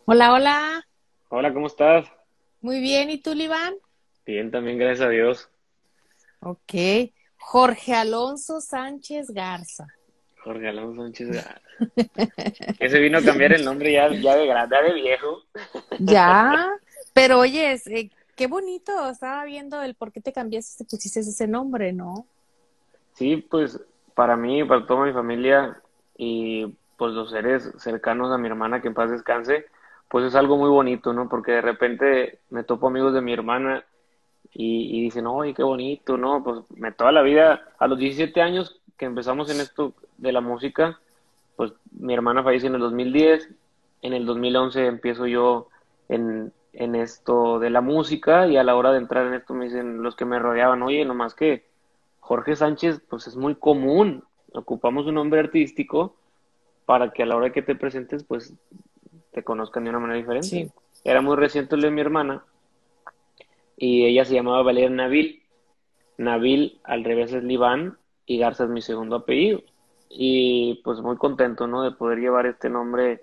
Hola, hola. Hola, ¿cómo estás? Muy bien. ¿Y tú, Liván? Bien, también, gracias a Dios. Ok. Jorge Alonso Sánchez Garza. Jorge Alonso Sánchez Galán. Que se vino a cambiar el nombre ya de grande, ya de viejo. Ya. Pero oye, qué bonito. Estaba viendo el por qué te cambiaste, te pusiste ese nombre, ¿no? Sí, pues para mí, para toda mi familia y pues los seres cercanos a mi hermana, que en paz descanse, pues es algo muy bonito, ¿no? Porque de repente me topo amigos de mi hermana y dicen, oye, qué bonito, ¿no? Pues me toda la vida, a los 17 años que empezamos en esto de la música, pues mi hermana falleció en el 2010, en el 2011 empiezo yo en esto de la música y a la hora de entrar en esto me dicen los que me rodeaban, oye, nomás que Jorge Sánchez, pues es muy común, ocupamos un nombre artístico para que a la hora que te presentes, pues te conozcan de una manera diferente. Sí. Era muy reciente lo de mi hermana y ella se llamaba Valeria Nabil. Nabil al revés es Liván y Garza es mi segundo apellido. Y pues muy contento, ¿no? De poder llevar este nombre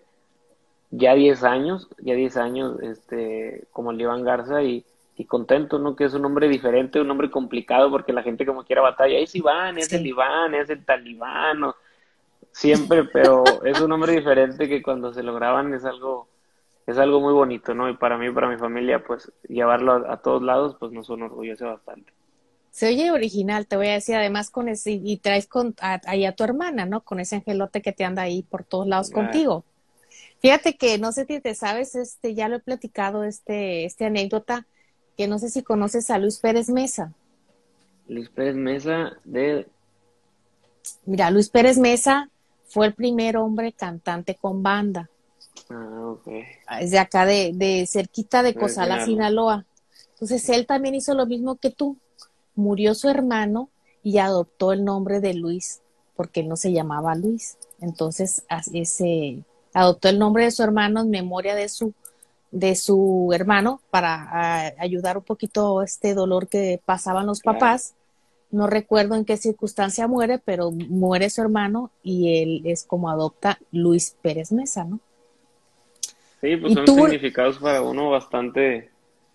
ya 10 años, como Liván Garza y contento, ¿no? Que es un nombre diferente, un nombre complicado porque la gente como quiera batalla, es Iván, es el Sí. Iván, es el talibán, o siempre, pero es un nombre diferente que cuando se lo graban es algo muy bonito, ¿no? Y para mí, para mi familia, pues llevarlo a todos lados, pues nos enorgullece bastante. Se oye original, te voy a decir, además con ese, y traes ahí a tu hermana, ¿no? Con ese angelote que te anda ahí por todos lados Ah, contigo. Fíjate que no sé si te sabes, ya lo he platicado, este anécdota, que no sé si conoces a Luis Pérez Mesa. Luis Pérez Mesa de... Mira, Luis Pérez Mesa fue el primer hombre cantante con banda. Ok. Es de acá de cerquita de De Cozala, Sinaloa. Sinaloa. Entonces él también hizo lo mismo que tú. Murió su hermano y adoptó el nombre de Luis, porque él no se llamaba Luis. Entonces así se adoptó el nombre de su hermano en memoria de su hermano para ayudar un poquito este dolor que pasaban los Claro. papás. No recuerdo en qué circunstancia muere, pero muere su hermano y él es como adopta Luis Pérez Mesa, ¿no? Sí, pues Y son tú, significados para uno bastante,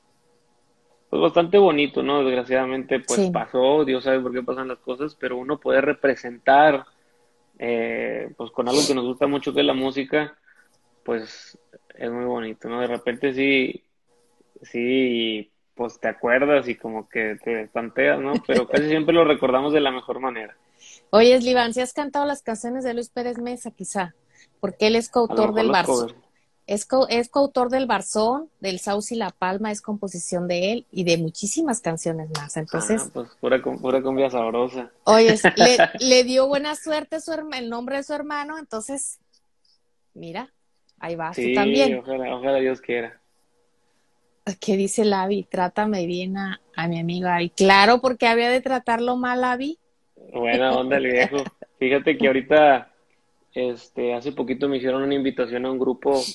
pues bastante bonito, ¿no? Desgraciadamente, pues sí, pasó, Dios sabe por qué pasan las cosas, pero uno puede representar, pues con algo que nos gusta mucho que es la música, pues es muy bonito, ¿no? De repente sí, sí, pues te acuerdas y como que te espanteas, ¿no? Pero casi siempre lo recordamos de la mejor manera. oye, Livan, si has cantado las canciones de Luis Pérez Mesa, quizá, porque él es A lo coautor mejor del los Barzón, covers. es coautor del Barzón, del Sauce y la Palma, es composición de él y de muchísimas canciones más. Ah, Entonces, pues pura cumbia sabrosa. oye, le dio buena suerte el nombre de su hermano, entonces, mira, ahí vas tú Sí, también. ojalá Dios quiera. ¿Qué dice Lavi? Trátame bien a mi amiga. Y claro, porque había de tratarlo mal, Lavi. Buena onda el viejo. Fíjate que ahorita, hace poquito me hicieron una invitación a un grupo,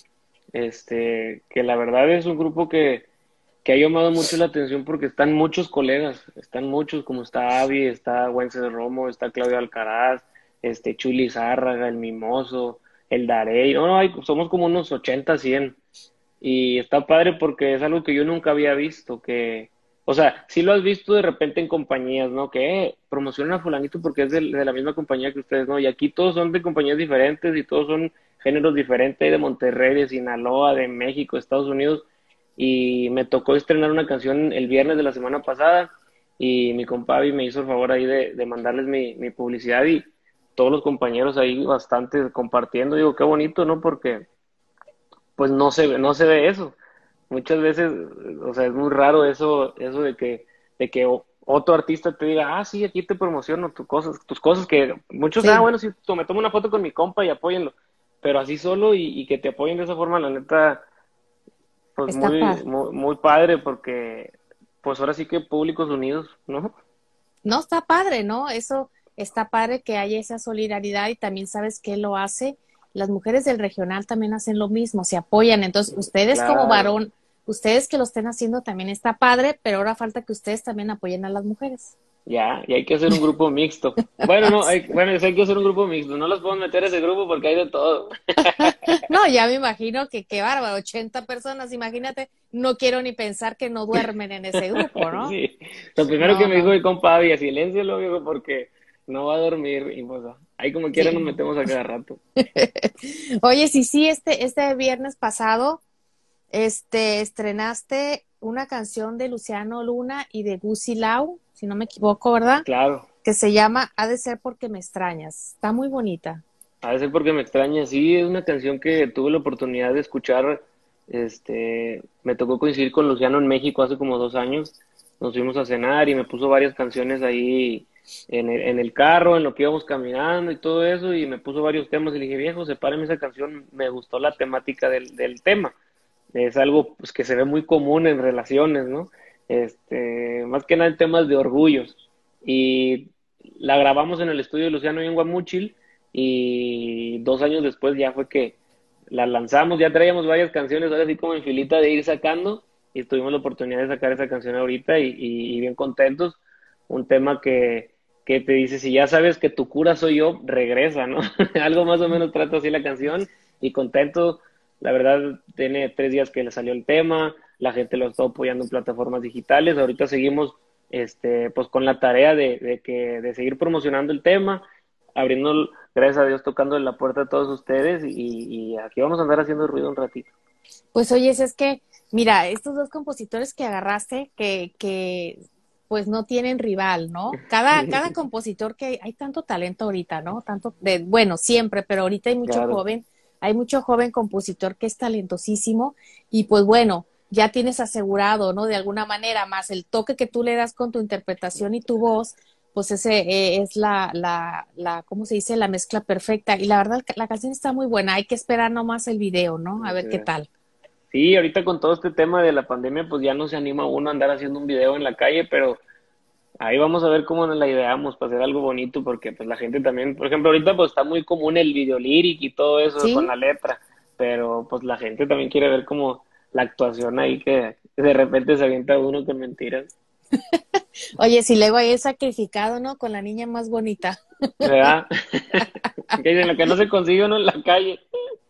que la verdad es un grupo que ha llamado mucho la atención porque están muchos colegas, están muchos, como está Avi, está Wences Romo, está Claudio Alcaraz, Chuli Zárraga, el Mimoso, el Darey, no, no, somos como unos 80 100 y está padre porque es algo que yo nunca había visto, o sea, sí lo has visto de repente en compañías, ¿no? Que promocionan a fulanito porque es de la misma compañía que ustedes, ¿no? Y aquí todos son de compañías diferentes y todos son géneros diferentes, hay de Monterrey, de Sinaloa, de México, Estados Unidos, y me tocó estrenar una canción el viernes de la semana pasada y mi compadre me hizo el favor ahí de mandarles mi publicidad y todos los compañeros ahí bastante compartiendo, digo, qué bonito, ¿no? Porque pues no se ve eso. Muchas veces, o sea, es muy raro eso de que otro artista te diga, ah, sí, aquí te promociono tus cosas que muchos, Sí, bueno, sí, me tomo una foto con mi compa y apóyenlo, pero así solo y que te apoyen de esa forma, la neta, pues está padre. muy padre porque, pues ahora sí que públicos unidos, ¿no? No, está padre, ¿no? Eso está padre que haya esa solidaridad y también sabes que lo hace. Las mujeres del regional también hacen lo mismo, se apoyan. Entonces, ustedes como Claro. varón, ustedes que lo estén haciendo también está padre, pero ahora falta que ustedes también apoyen a las mujeres. Ya, y hay que hacer un grupo mixto. Bueno, no, bueno, sí hay que hacer un grupo mixto. No los puedo meter a ese grupo porque hay de todo. No, ya me imagino que qué bárbaro, 80 personas, imagínate, no quiero ni pensar que no duermen en ese grupo, ¿no? Sí. Lo primero que No, me dijo no, mi compa Abby, silencio, lo viejo, porque no va a dormir. Y pues, ahí como quiera nos sí. metemos a cada rato. Oye, sí, sí, este viernes pasado, estrenaste una canción de Luciano Luna y de Gucci Lau, si no me equivoco, ¿verdad? Claro. Que se llama Ha de ser porque me extrañas. Está muy bonita. A veces porque me extraña, sí, es una canción que tuve la oportunidad de escuchar, me tocó coincidir con Luciano en México hace como 2 años, nos fuimos a cenar y me puso varias canciones ahí en el carro, en lo que íbamos caminando y todo eso, y me puso varios temas y le dije, viejo, sepárame esa canción, me gustó la temática del tema, es algo pues, que se ve muy común en relaciones, ¿no? Más que nada en temas de orgullos, y la grabamos en el estudio de Luciano y en Guamúchil, y 2 años después ya fue que la lanzamos, ya traíamos varias canciones, ahora sí como en filita de ir sacando, y tuvimos la oportunidad de sacar esa canción ahorita y bien contentos. Un tema que te dice, si ya sabes que tu cura soy yo, regresa, ¿no? Algo más o menos trata así la canción, y contento, la verdad, tiene 3 días que le salió el tema, la gente lo está apoyando en plataformas digitales, ahorita seguimos pues con la tarea de seguir promocionando el tema, abriendo, gracias a Dios, tocando la puerta a todos ustedes y aquí vamos a andar haciendo ruido un ratito. Pues oye, es que, mira, estos dos compositores que agarraste, que pues no tienen rival, ¿no? Cada compositor que hay tanto talento ahorita, ¿no? Tanto de, bueno, siempre, pero ahorita Claro, hay mucho joven compositor que es talentosísimo y pues bueno, ya tienes asegurado, ¿no? De alguna manera, más el toque que tú le das con tu interpretación y tu voz, pues ese es ¿cómo se dice? La mezcla perfecta. Y la verdad, la canción está muy buena. Hay que esperar nomás el video, ¿no? A ver muchas qué gracias. tal. Sí, ahorita con todo este tema de la pandemia, pues ya no se anima uno a andar haciendo un video en la calle, pero ahí vamos a ver cómo nos la ideamos para hacer algo bonito, porque pues la gente también, por ejemplo, ahorita pues está muy común el video lyric y todo eso con ¿Sí? la letra, pero pues la gente también quiere ver como la actuación ahí que de repente se avienta uno con mentiras, Oye, si luego hay sacrificado, ¿no? Con la niña más bonita. ¿verdad? Que dicen lo que no se consigue uno en la calle.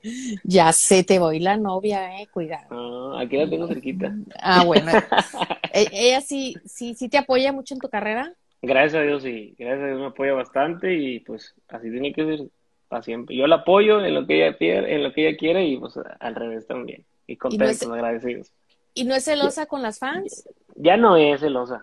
Ya sé, te voy la novia, cuidado. Ah, aquí la tengo cerquita. Ah, bueno. Ella sí, sí, sí te apoya mucho en tu carrera. Gracias a Dios, sí, gracias a Dios me apoya bastante y pues así tiene que ser para siempre. Yo la apoyo en lo que ella quiere, en lo que ella quiere y pues al revés también. Y Y no contentos, es, agradecidos. y no es Ya, celosa con las fans. ya no es celosa.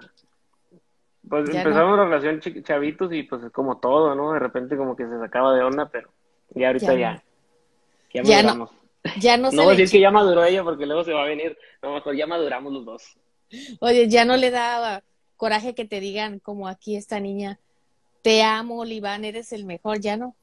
Pues Ya no, empezamos la relación chavitos y pues es como todo, ¿no? De repente como que se sacaba de onda, pero ya ahorita ya no, ya ya no, maduramos. ya no No se voy a le decir que echa. ya maduró ella porque luego se va a venir. No, mejor ya maduramos los dos. Oye, ya no le da coraje que te digan como aquí esta niña, te amo, Oliván, eres el mejor, ya no.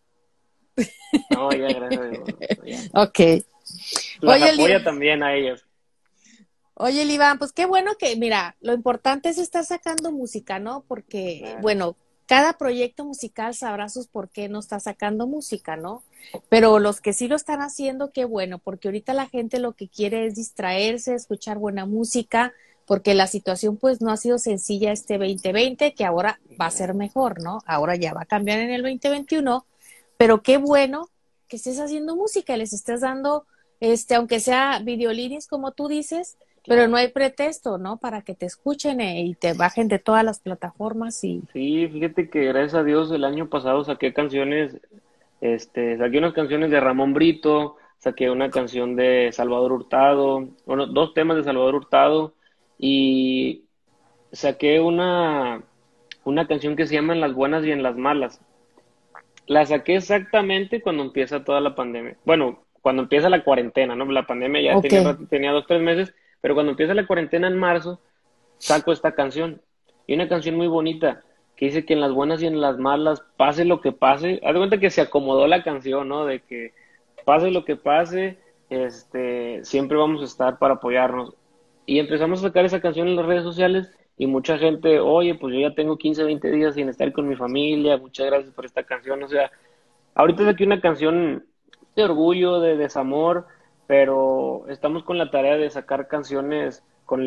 No, ya gracias a Dios. Ya. Ok. Las Oye, apoya Oliván. también a ellas. Oye, Iván, pues qué bueno que, mira, lo importante es estar sacando música, ¿no? Porque, Claro. bueno, cada proyecto musical sabrá sus por qué no está sacando música, ¿no? Pero los que sí lo están haciendo, qué bueno, porque ahorita la gente lo que quiere es distraerse, escuchar buena música, porque la situación pues no ha sido sencilla este 2020, que ahora va a ser mejor, ¿no? Ahora ya va a cambiar en el 2021, pero qué bueno que estés haciendo música, les estés dando, aunque sea videolines como tú dices, pero no Claro. hay pretexto, ¿no? Para que te escuchen y te bajen de todas las plataformas y Sí, fíjate que gracias a Dios el año pasado saqué canciones, saqué unas canciones de Ramón Brito, saqué una canción de Salvador Hurtado, bueno, 2 temas de Salvador Hurtado y saqué una canción que se llama En las buenas y en las malas. La saqué exactamente cuando empieza toda la pandemia. Bueno, cuando empieza la cuarentena, ¿no? La pandemia ya ok, tenía 2, 3 meses, pero cuando empieza la cuarentena en marzo, saco esta canción. Y una canción muy bonita, que dice que en las buenas y en las malas, pase lo que pase, haz de cuenta que se acomodó la canción, ¿no? De que pase lo que pase, siempre vamos a estar para apoyarnos. Y empezamos a sacar esa canción en las redes sociales y mucha gente, oye, pues yo ya tengo 15 20 días sin estar con mi familia, muchas gracias por esta canción. O sea, ahorita saqué una canción de orgullo, de desamor, pero estamos con la tarea de sacar canciones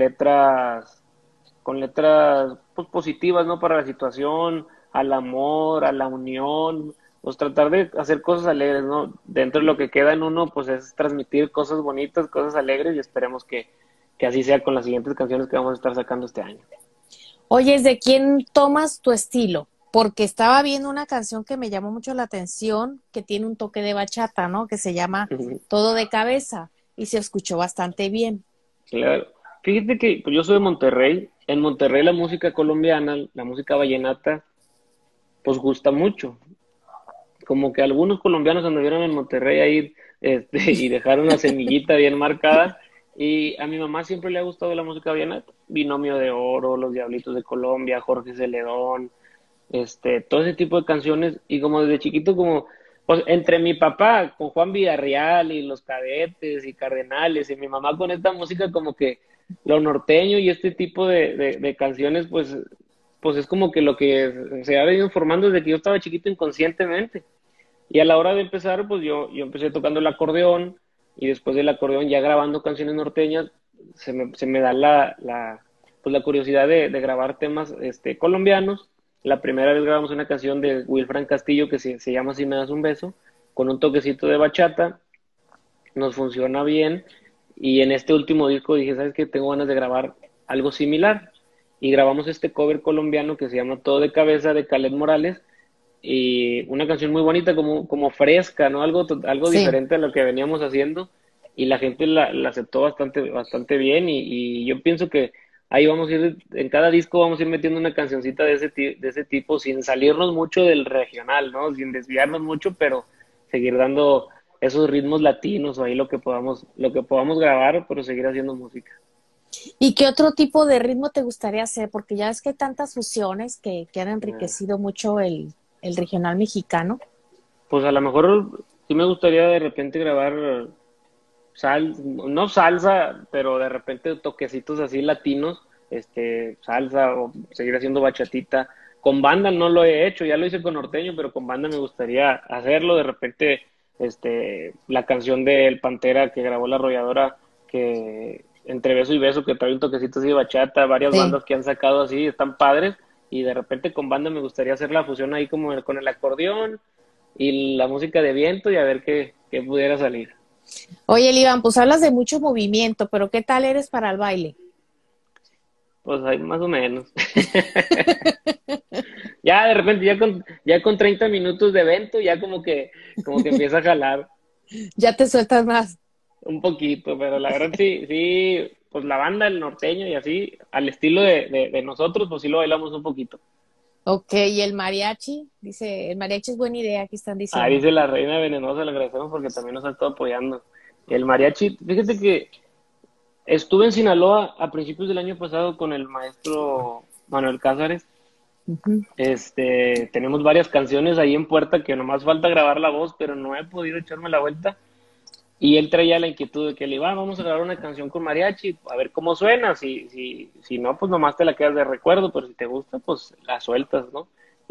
con letras pues, positivas, ¿no? Para la situación, al amor, a la unión, pues tratar de hacer cosas alegres, ¿no? Dentro de lo que queda en uno, pues es transmitir cosas bonitas, cosas alegres y esperemos que así sea con las siguientes canciones que vamos a estar sacando este año. Oye, ¿de quién tomas tu estilo? Porque estaba viendo una canción que me llamó mucho la atención, que tiene un toque de bachata, ¿no? Que se llama Todo de Cabeza y se escuchó bastante bien. Claro. Fíjate que pues, yo soy de Monterrey. En Monterrey la música colombiana, la música vallenata, pues gusta mucho. Como que algunos colombianos anduvieron en Monterrey ahí y dejaron una semillita bien marcada. Y a mi mamá siempre le ha gustado la música vallenata. Binomio de Oro, Los Diablitos de Colombia, Jorge Celedón, todo ese tipo de canciones. Y como desde chiquito, como, pues entre mi papá con Juan Villarreal y Los Cadetes y Cardenales, y mi mamá con esta música, como que lo norteño y este tipo de canciones, pues es como que lo que se ha venido formando desde que yo estaba chiquito inconscientemente. Y a la hora de empezar, pues yo empecé tocando el acordeón y después del acordeón ya grabando canciones norteñas, se me da pues la curiosidad de grabar temas colombianos. La primera vez grabamos una canción de Wilfran Castillo que se llama Si me das un beso, con un toquecito de bachata, nos funciona bien y en este último disco dije, ¿sabes qué? Tengo ganas de grabar algo similar y grabamos este cover colombiano que se llama Todo de Cabeza de Caled Morales y una canción muy bonita, como fresca, ¿no? Algo Sí. diferente a lo que veníamos haciendo y la gente la aceptó bastante bien y yo pienso que ahí vamos a ir, en cada disco vamos a ir metiendo una cancioncita de ese tipo sin salirnos mucho del regional, ¿no? Sin desviarnos mucho, pero seguir dando esos ritmos latinos o ahí lo que podamos grabar, pero seguir haciendo música. ¿Y qué otro tipo de ritmo te gustaría hacer? Porque ya es que hay tantas fusiones que han Eh, enriquecido mucho el regional mexicano. pues a lo mejor sí me gustaría de repente grabar no salsa, pero de repente toquecitos así latinos, salsa o seguir haciendo bachatita. Con banda no lo he hecho, ya lo hice con norteño, pero con banda me gustaría hacerlo. De repente, la canción de El Pantera que grabó la arrolladora, que entre beso y beso, que trae un toquecito así de bachata, varias Sí. bandas que han sacado así, están padres. Y de repente con banda me gustaría hacer la fusión ahí como con el acordeón y la música de viento y a ver qué pudiera salir. Oye, Iván, pues hablas de mucho movimiento, pero ¿qué tal eres para el baile? Pues hay más o menos. Ya de repente, ya con 30 minutos de evento, ya como que empieza a jalar Ya te sueltas más. un poquito, pero la verdad sí, sí, pues la banda, el norteño y así, al estilo de nosotros, pues sí lo bailamos un poquito. Ok, y el mariachi, dice, el mariachi es buena idea, aquí están Ah, diciendo. dice la Reina Venenosa, le agradecemos porque también nos ha estado apoyando. El mariachi, fíjate que estuve en Sinaloa a principios del año pasado con el maestro Manuel Cázares. Ujú. Tenemos varias canciones ahí en puerta que nomás falta grabar la voz, pero no he podido echarme la vuelta. Y él traía la inquietud de que le iba, vamos a grabar una canción con mariachi, a ver cómo suena. Si no, pues nomás te la quedas de recuerdo, pero si te gusta, pues la sueltas, ¿no?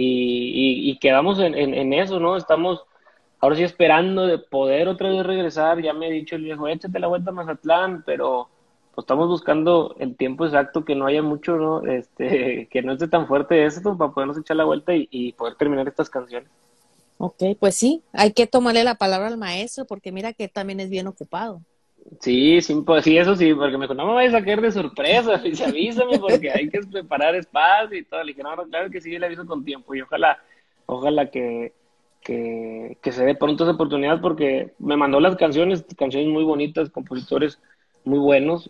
Y quedamos en eso, ¿no? Estamos ahora sí esperando de poder otra vez regresar. Ya me ha dicho el viejo, échate la vuelta a Mazatlán, pero pues estamos buscando el tiempo exacto, que no haya mucho, ¿no? Que no esté tan fuerte esto para podernos echar la vuelta y poder terminar estas canciones. Ok, pues sí, hay que tomarle la palabra al maestro porque mira que también es bien ocupado. Sí, sí, pues, sí, eso sí, porque me dijo, no me vayas a caer de sorpresa, dice, avísame porque hay que preparar espacio y todo. Le dije, no, no, claro que sí, yo le aviso con tiempo y ojalá que se dé pronto esa oportunidad porque me mandó las canciones muy bonitas, compositores muy buenos,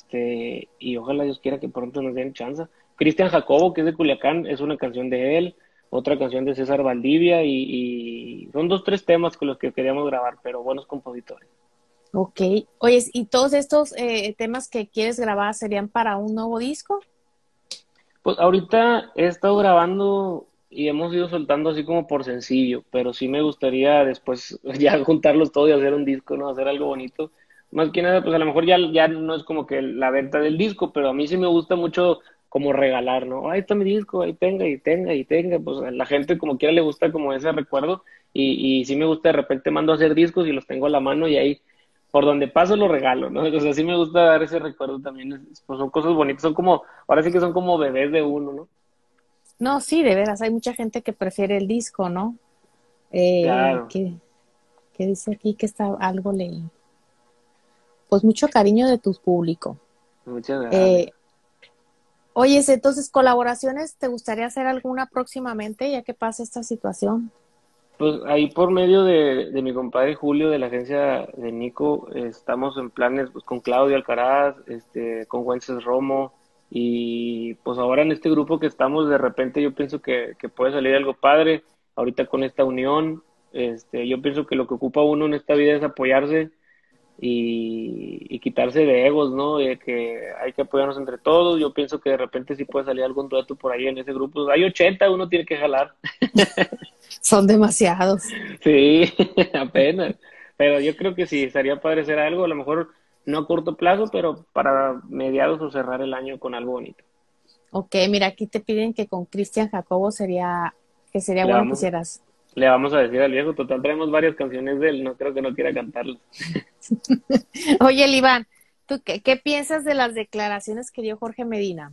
y ojalá Dios quiera que pronto nos den chance. Cristian Jacobo, que es de Culiacán, es una canción de él, otra canción de César Valdivia y son dos, tres temas con los que queríamos grabar, pero buenos compositores. Ok, oye, ¿y todos estos temas que quieres grabar serían para un nuevo disco? Pues ahorita he estado grabando y hemos ido soltando así como por sencillo, pero sí me gustaría después ya juntarlos todos y hacer un disco, ¿no? Hacer algo bonito. Más que nada, pues a lo mejor ya no es como que la venta del disco, pero a mí sí me gusta mucho como regalar, ¿no? Ahí está mi disco, ahí tenga y tenga y tenga. Pues a la gente como quiera le gusta como ese recuerdo y sí me gusta de repente mando a hacer discos y los tengo a la mano y ahí por donde paso lo regalo, ¿no? O sea, sí me gusta dar ese recuerdo también. Pues son cosas bonitas, son como, ahora sí que son como bebés de uno, ¿no? No, sí, de veras, hay mucha gente que prefiere el disco, ¿no? Claro, ¿Qué dice aquí que está algo leí? Pues mucho cariño de tu público. muchas gracias. Eh, Oyes, entonces, ¿colaboraciones? ¿Te gustaría hacer alguna próximamente ya que pasa esta situación? Pues ahí por medio de mi compadre Julio de la agencia de Nico, estamos en planes pues, con Claudio Alcaraz, con Wences Romo y pues ahora en este grupo que estamos de repente yo pienso que puede salir algo padre, ahorita con esta unión, yo pienso que lo que ocupa uno en esta vida es apoyarse y quitarse de egos, ¿no? De que hay que apoyarnos entre todos, yo pienso que de repente sí puede salir algún dueto por ahí en ese grupo, hay 80, uno tiene que jalar. Son demasiados. Sí, apenas. Pero yo creo que sí, estaría padre hacer algo, a lo mejor no a corto plazo, pero para mediados o cerrar el año con algo bonito. Ok, mira, aquí te piden que con Cristian Jacobo que sería Le bueno que vamos, hicieras. le vamos a decir al viejo, total, traemos varias canciones de él, no creo que no quiera cantarlas. Oye, Iván, ¿tú qué piensas de las declaraciones que dio Jorge Medina?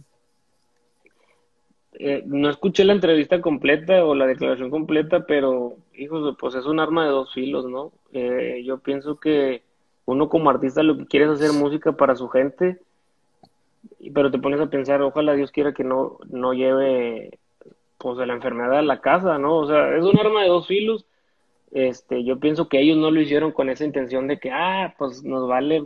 No escuché la entrevista completa o la declaración completa, pero, hijos, pues es un arma de dos filos, ¿no? Yo pienso que uno como artista lo que quiere es hacer música para su gente, pero te pones a pensar, ojalá Dios quiera que no lleve pues de la enfermedad a la casa, ¿no? O sea, es un arma de dos filos. Yo pienso que ellos no lo hicieron con esa intención de que, pues nos vale,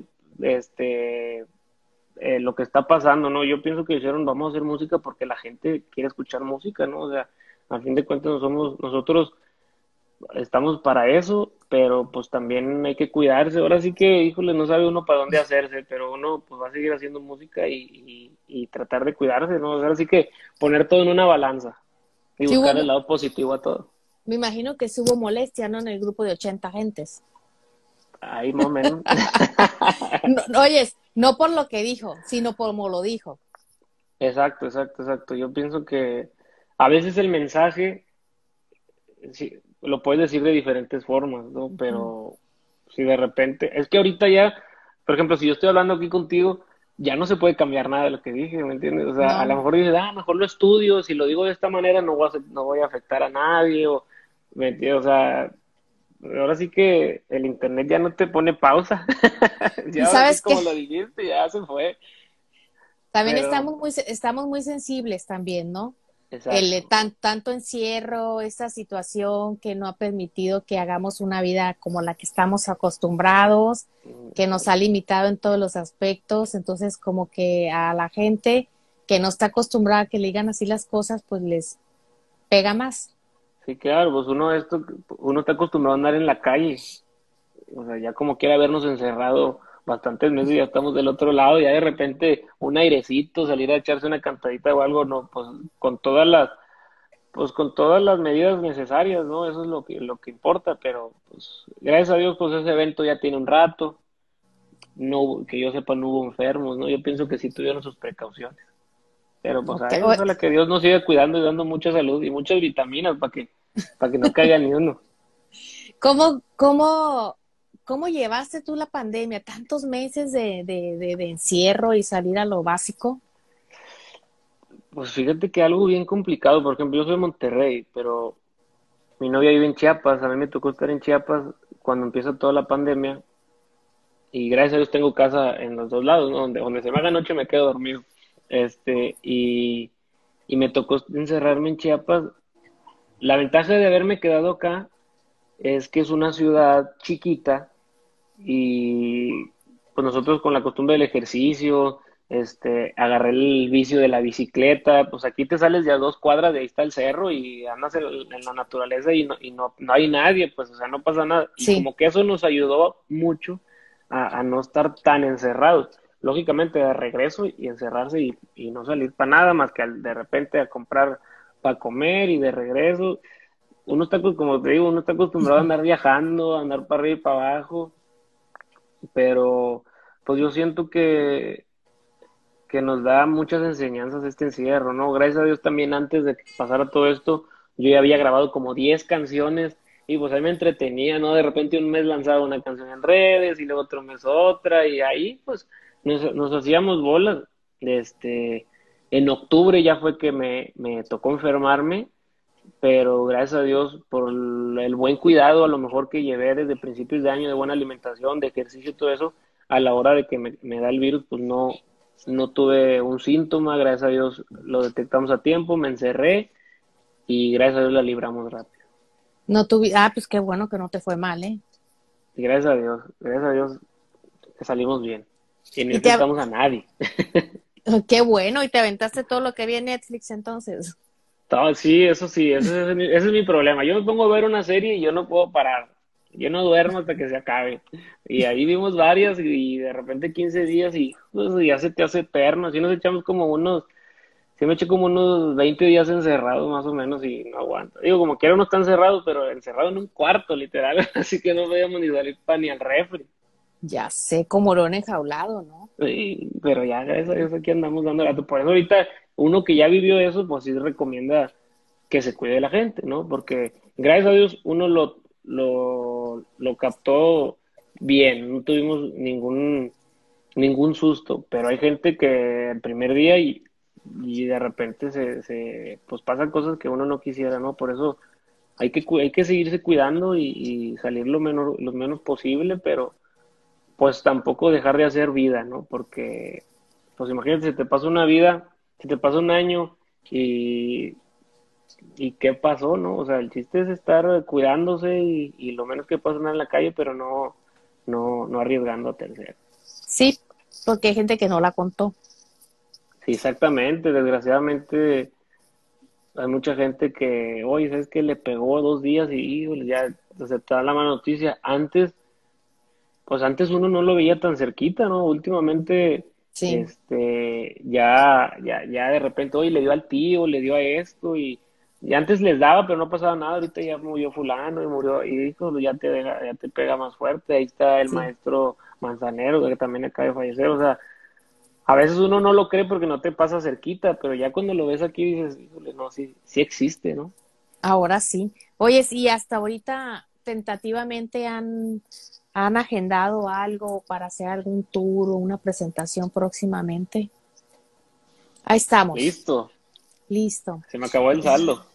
lo que está pasando, ¿no? Yo pienso que hicieron, vamos a hacer música porque la gente quiere escuchar música, ¿no? O sea, a fin de cuentas nosotros estamos para eso, pero pues también hay que cuidarse. Ahora sí que, híjole, no sabe uno para dónde hacerse, pero uno pues va a seguir haciendo música y tratar de cuidarse, ¿no? O sea, así que poner todo en una balanza y Sí buscar el lado positivo a todo. me imagino que sí hubo molestia, ¿no? En el grupo de 80 gentes. Ahí más o menos. No, no, oyes, no por lo que dijo, sino por como lo dijo. Exacto, exacto, exacto. Yo pienso que a veces el mensaje sí, lo puedes decir de diferentes formas, ¿no? Pero si de repente, es que ahorita ya, por ejemplo, si yo estoy hablando aquí contigo, ya no se puede cambiar nada de lo que dije, ¿me entiendes? O sea, a lo No. mejor dices, mejor lo estudio, si lo digo de esta manera no voy a afectar a nadie, o, ¿me entiendes? O sea, ahora sí que el internet ya no te pone pausa, Y ya ahora sí sabes que como lo dijiste, ya se fue, también pero, estamos muy sensibles también, ¿no? exacto. Tanto encierro, esta situación que no ha permitido que hagamos una vida como la que estamos acostumbrados, que nos ha limitado en todos los aspectos, entonces como que a la gente que no está acostumbrada a que le digan así las cosas, pues les pega más. Sí, claro, pues uno está acostumbrado a andar en la calle, o sea, ya como quiera vernos encerrado bastantes meses, ya estamos del otro lado, ya de repente un airecito, salir a echarse una cantadita o algo, no, pues con todas las medidas necesarias, ¿no? Eso es lo que importa, pero pues gracias a Dios, pues ese evento ya tiene un rato, que yo sepa no hubo enfermos, ¿no? Yo pienso que sí tuvieron sus precauciones, pero pues a Okay. eso, ojalá que Dios nos siga cuidando y dando mucha salud y muchas vitaminas para que no caiga ni uno. ¿Cómo, cómo, cómo llevaste tú la pandemia? Tantos meses de encierro y salir a lo básico. Pues fíjate que algo bien complicado, por ejemplo, yo soy de Monterrey, pero mi novia vive en Chiapas, a mí me tocó estar en Chiapas cuando empieza toda la pandemia y gracias a Dios tengo casa en los dos lados, ¿no? Donde se me haga noche me quedo dormido. Este, y, y me tocó encerrarme en Chiapas. La ventaja de haberme quedado acá es que es una ciudad chiquita y pues nosotros con la costumbre del ejercicio, agarré el vicio de la bicicleta, pues aquí te sales ya a 2 cuadras, de ahí está el cerro y andas en la naturaleza no hay nadie, pues o sea, no pasa nada. Y Sí, como que eso nos ayudó mucho a no estar tan encerrados. Lógicamente de regreso y encerrarse y no salir para nada más que de repente a comprar para comer y de regreso. Uno está, como te digo, uno está acostumbrado a andar viajando, a andar para arriba y para abajo, pero pues yo siento que nos da muchas enseñanzas este encierro, ¿no? Gracias a Dios también antes de que pasara todo esto, yo ya había grabado como 10 canciones y pues ahí me entretenía, ¿no? De repente un mes lanzaba una canción en redes y luego otro mes otra y ahí pues nos hacíamos bolas. En octubre ya fue que me tocó enfermarme, pero gracias a Dios por el buen cuidado a lo mejor que llevé desde principios de año, de buena alimentación, de ejercicio y todo eso, a la hora de que me da el virus, pues no tuve un síntoma, gracias a Dios lo detectamos a tiempo, me encerré y gracias a Dios la libramos rápido. No tuve, pues qué bueno que no te fue mal, ¿eh? Y gracias a Dios que salimos bien. Y no Y te, infectamos a nadie. qué bueno, y te aventaste todo lo que había en Netflix entonces. Sí, ese es mi problema. Yo me pongo a ver una serie y yo no puedo parar. Yo no duermo hasta que se acabe. Y ahí vimos varias y de repente 15 días y pues, ya se te hace eterno. Así nos echamos como sí me eché como unos 20 días encerrados más o menos y no aguanto. Digo, como quiera uno está encerrado, pero encerrado en un cuarto literal. Así que no podíamos ni salir para ni al refri. Ya sé, como león enjaulado, ¿no? Sí, pero ya, gracias a Dios aquí andamos dando gato. Por eso ahorita uno que ya vivió eso, pues sí recomienda que se cuide la gente, ¿no? Porque gracias a Dios uno lo captó bien, no tuvimos ningún susto, pero hay gente que el primer día y de repente pues pasan cosas que uno no quisiera, ¿no? Por eso hay que seguirse cuidando y salir lo menos posible, pero pues tampoco dejar de hacer vida, ¿no? Porque, pues imagínate, si te pasa una vida, si te pasa un año y ¿y qué pasó, no? O sea, el chiste es estar cuidándose y lo menos que pasa en la calle, pero no arriesgando a terceros. Sí, porque hay gente que no la contó. Sí, exactamente. Desgraciadamente hay mucha gente que, oye, ¿sabes qué? Le pegó 2 días y híjole, ya se te da la mala noticia. Pues antes uno no lo veía tan cerquita, ¿no? Últimamente, Sí. ya de repente, oye, le dio al tío, le dio a esto y antes les daba, pero no pasaba nada. Ahorita ya murió fulano y murió y dijo, ya te pega más fuerte. Ahí está el Sí. maestro Manzanero, que también acaba de fallecer. O sea, a veces uno no lo cree porque no te pasa cerquita, pero ya cuando lo ves aquí dices, híjole, no, sí existe, ¿no? Ahora sí. Oye, sí, hasta ahorita tentativamente han agendado algo para hacer algún tour o una presentación próximamente. Ahí estamos. Listo, Listo. se me acabó el saldo.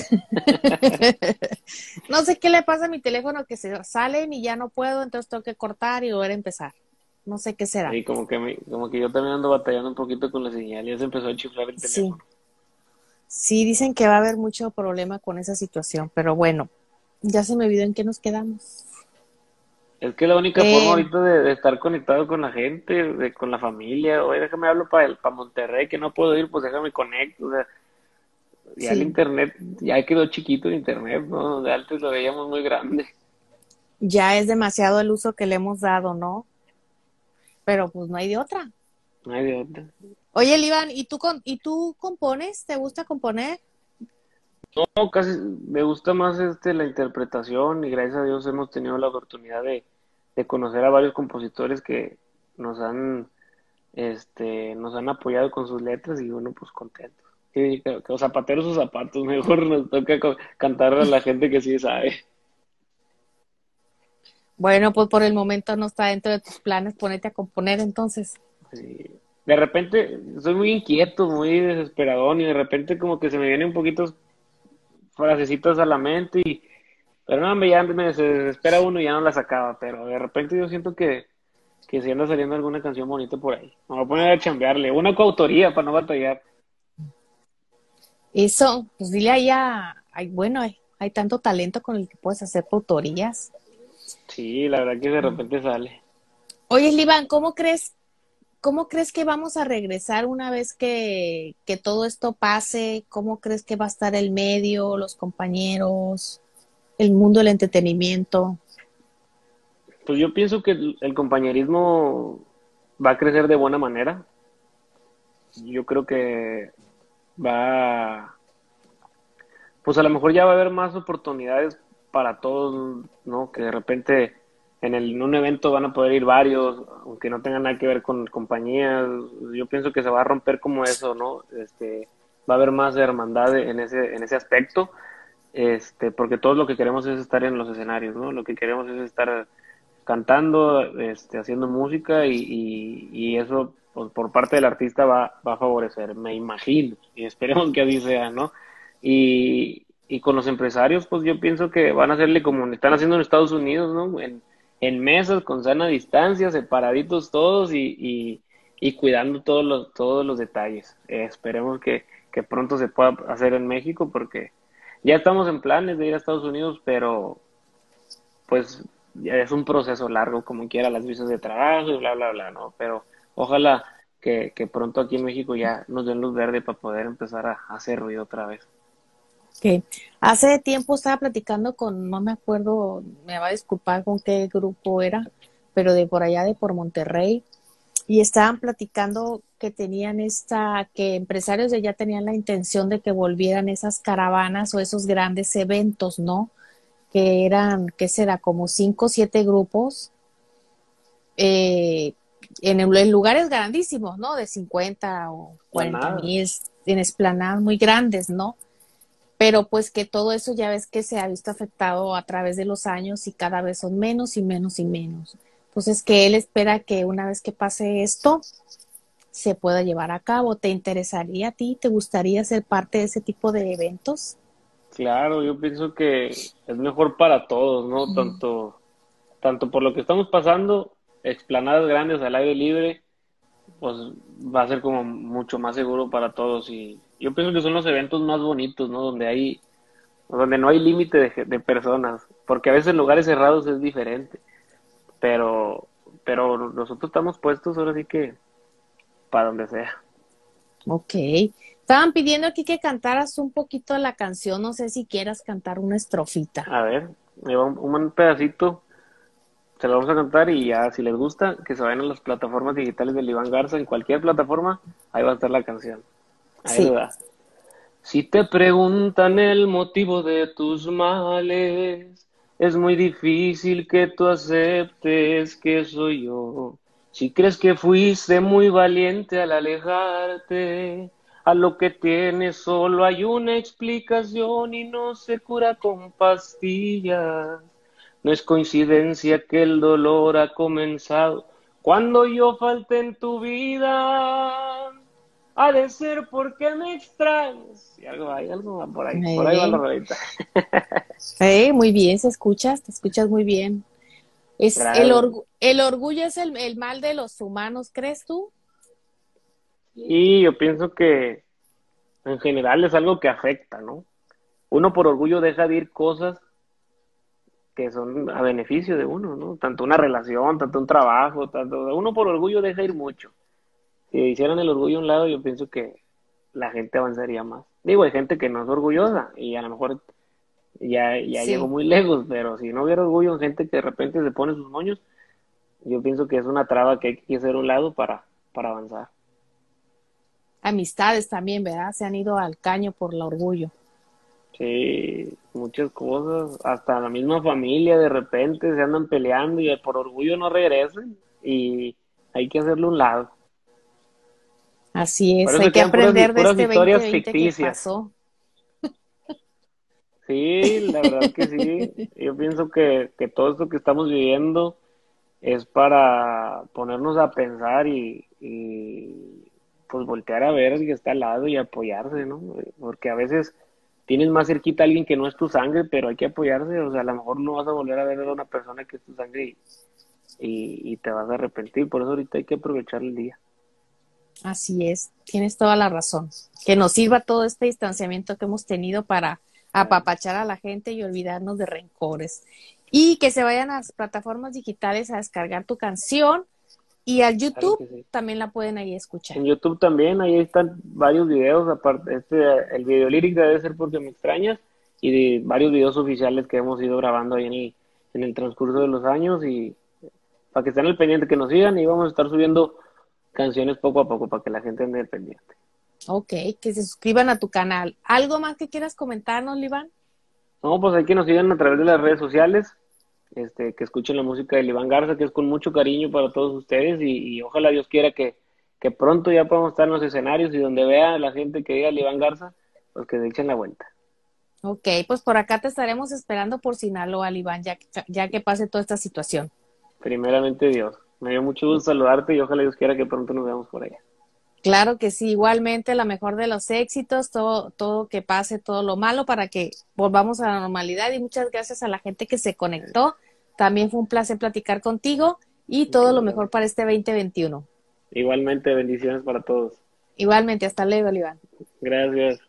No sé qué le pasa a mi teléfono que se salen y ya no puedo, entonces tengo que cortar y volver a empezar. No sé qué será. Y como que yo también ando batallando un poquito con la señal, ya se empezó a chiflar el Sí, teléfono. sí, dicen que va a haber mucho problema con esa situación, pero bueno, ya se me olvidó en qué nos quedamos. Es que la única forma Eh, ahorita de estar conectado con la gente, con la familia, oye, déjame hablo para Monterrey, que no puedo ir, pues déjame conecto, o sea, ya el sí, internet, ya quedó chiquito el internet, ¿no? De antes lo veíamos muy grande. ya es demasiado el uso que le hemos dado, ¿no? Pero pues no hay de otra. Ay, de otra. Oye, Iván, ¿y tú compones? ¿Te gusta componer? No, casi me gusta más la interpretación y gracias a Dios hemos tenido la oportunidad de conocer a varios compositores que nos han nos han apoyado con sus letras y uno pues contento. Sí, que los zapateros sus zapatos, mejor nos toca cantar a la gente que sí sabe. Bueno, pues por el momento no está dentro de tus planes ponerte a componer entonces. Sí. De repente soy muy inquieto, muy desesperadón y de repente como que se me vienen un poquitos frasecitas a la mente pero no, ya me se desespera uno y ya no las acaba, pero de repente yo siento que si anda saliendo alguna canción bonita por ahí. Me voy a poner a chambearle, una coautoría para no batallar. Eso, pues dile ahí bueno, hay tanto talento con el que puedes hacer tutorías. Sí, la verdad que de repente sale. Oye, Iván, ¿cómo crees que vamos a regresar una vez que todo esto pase? ¿Cómo crees que va a estar el medio, los compañeros, el mundo del entretenimiento? Pues yo pienso que el compañerismo va a crecer de buena manera. Yo creo que va, pues a lo mejor ya va a haber más oportunidades para todos, ¿no? Que de repente en un evento van a poder ir varios, aunque no tengan nada que ver con compañías. Yo pienso que se va a romper como eso, ¿no? Va a haber más hermandad en ese aspecto, porque todos lo que queremos es estar en los escenarios, ¿no? Lo que queremos es estar cantando, haciendo música y eso pues, por parte del artista va a favorecer, me imagino, y esperemos que así sea, ¿no? Y, y con los empresarios, pues yo pienso que van a hacerle como están haciendo en Estados Unidos, ¿no? En mesas, con sana distancia, separaditos todos y cuidando todos los detalles. Esperemos que pronto se pueda hacer en México porque ya estamos en planes de ir a Estados Unidos, pero pues ya es un proceso largo, como quiera, las visas de trabajo y bla, bla, bla, ¿no? Pero ojalá que pronto aquí en México ya nos den luz verde para poder empezar a hacer ruido otra vez. Que hace tiempo estaba platicando con, no me acuerdo, me va a disculpar con qué grupo era, pero de por allá de por Monterrey, y estaban platicando que tenían que empresarios de allá tenían la intención de que volvieran esas caravanas o esos grandes eventos, ¿no? Que eran, ¿qué será? Como 5 o 7 grupos, eh, en lugares grandísimos, ¿no? De 50 o La 40 nada. mil, en esplanadas muy grandes, ¿no? Pero pues que todo eso ya ves que se ha visto afectado a través de los años y cada vez son menos y menos y menos. Entonces que él espera que una vez que pase esto se pueda llevar a cabo. ¿Te interesaría a ti? ¿Te gustaría ser parte de ese tipo de eventos? Claro, yo pienso que es mejor para todos, ¿no? Tanto por lo que estamos pasando, explanadas grandes al aire libre, pues va a ser como mucho más seguro para todos. Y yo pienso que son los eventos más bonitos, ¿no? Donde no hay límite de personas, porque a veces en lugares cerrados es diferente, pero, pero nosotros estamos puestos ahora sí que para donde sea. Ok. Estaban pidiendo aquí que cantaras un poquito la canción. No sé si quieras cantar una estrofita. A ver, me va un pedacito, se lo vamos a cantar y ya si les gusta, que se vayan a las plataformas digitales del Iván Garza, en cualquier plataforma, ahí va a estar la canción. Ahí le Sí. va. Si te preguntan el motivo de tus males, es muy difícil que tú aceptes que soy yo. Si crees que fuiste muy valiente al alejarte, a lo que tienes solo hay una explicación y no se cura con pastillas. No es coincidencia que el dolor ha comenzado cuando yo falté en tu vida. Ha de ser porque me extrañas. Y algo va por ahí. Por ahí va la Eh, rolita. muy bien, te escuchas muy bien. Gracias. El orgullo es el mal de los humanos, ¿crees tú? Y yo pienso que en general es algo que afecta, ¿no? Uno por orgullo deja de ir cosas que son a beneficio de uno, ¿no? Tanto una relación, tanto un trabajo, tanto uno por orgullo deja ir mucho. Si hicieran el orgullo a un lado, yo pienso que la gente avanzaría más. Digo, hay gente que no es orgullosa y a lo mejor ya llegó Sí, muy lejos, pero si no hubiera orgullo en gente que de repente se pone sus moños, yo pienso que es una traba que hay que hacer a un lado para avanzar. amistades también, ¿verdad? Se han ido al caño por el orgullo. Sí, muchas cosas, hasta la misma familia de repente se andan peleando y por orgullo no regresan y hay que hacerlo a un lado. Así Por es, hay eso que quedan aprender de puras este historias 2020 que ficticias. pasó. Sí, la verdad que sí. Yo pienso que todo esto que estamos viviendo es para ponernos a pensar y pues voltear a ver al que está al lado y apoyarse, ¿no? Porque a veces tienes más cerquita a alguien que no es tu sangre, pero hay que apoyarse, o sea, a lo mejor no vas a volver a ver a una persona que es tu sangre y te vas a arrepentir, por eso ahorita hay que aprovechar el día. Así es, tienes toda la razón. Que nos sirva todo este distanciamiento que hemos tenido para Claro, apapachar a la gente y olvidarnos de rencores. Y que se vayan a las plataformas digitales a descargar tu canción y al claro YouTube que sí. también la pueden ahí escuchar. En YouTube también, ahí están varios videos, aparte, el video lyric debe ser porque me extrañas, y de varios videos oficiales que hemos ido grabando ahí en el transcurso de los años, y para que estén al pendiente, que nos sigan, y vamos a estar subiendo canciones poco a poco para que la gente ande al pendiente. Ok, que se suscriban a tu canal. ¿Algo más que quieras comentarnos, Liván? No, pues hay que nos sigan a través de las redes sociales, que escuchen la música de Iván Garza, que es con mucho cariño para todos ustedes, y ojalá Dios quiera que pronto ya podamos estar en los escenarios y donde vea la gente que diga Iván Garza, pues que se echen la vuelta. Ok, pues por acá te estaremos esperando por Sinaloa, Liván, ya que pase toda esta situación. Primeramente Dios. Me dio mucho gusto saludarte y ojalá Dios quiera que pronto nos veamos por allá. Claro que sí, igualmente la mejor de los éxitos, todo que pase, todo lo malo para que volvamos a la normalidad y muchas gracias a la gente que se conectó. También fue un placer platicar contigo y todo lo Claro. mejor para este 2021. Igualmente, bendiciones para todos. Igualmente, hasta luego, Iván. Gracias.